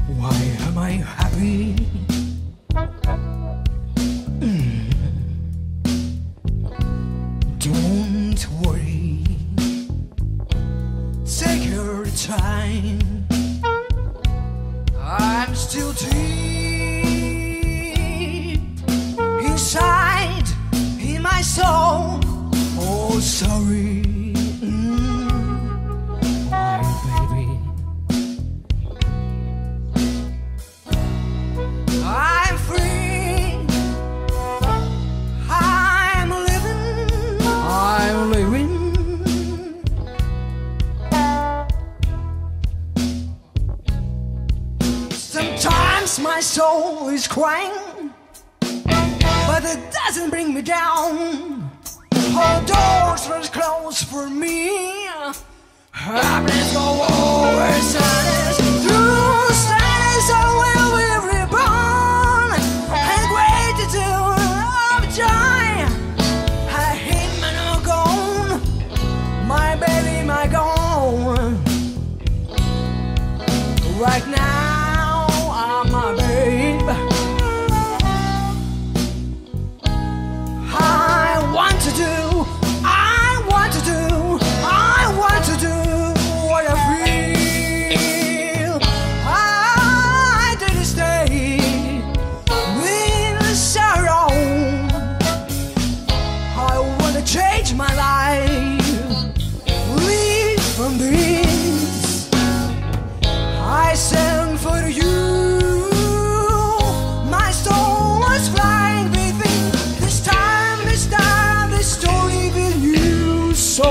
Why am I happy? Don't worry, take your time. I'm still deep inside, in my soul. Oh, sorry, why, baby? I'm free, I'm living. Sometimes my soul is crying, but it doesn't bring me down. All doors are closed for me. Happiness go over sadness. Through sadness I will be reborn. And gratitude of joy. I hate my no gone. My baby, my gone. Right now I'm a babe. I want to do what I feel. I didn't stay with sorrow. I want to change my life, live from this. I sang for you. My soul was flying within. This time, the story with you. So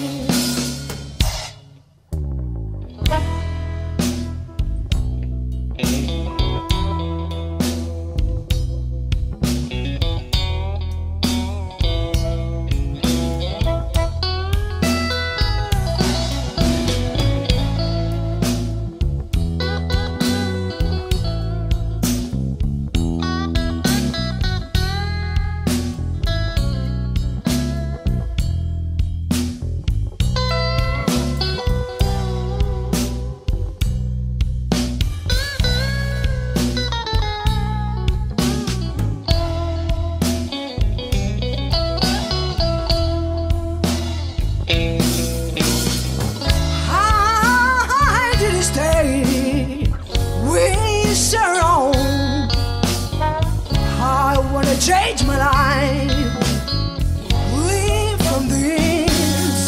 change my life, live from this.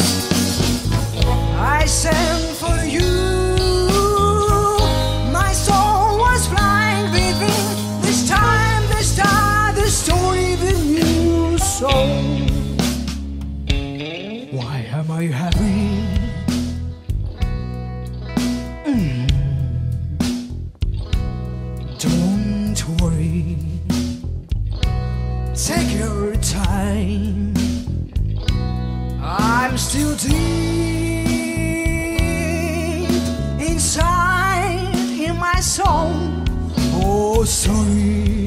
I sang for you. My soul was flying within. This time, the story with you. So why am I happy? Don't worry, take your time. I'm still deep inside, in my soul. Oh, sorry.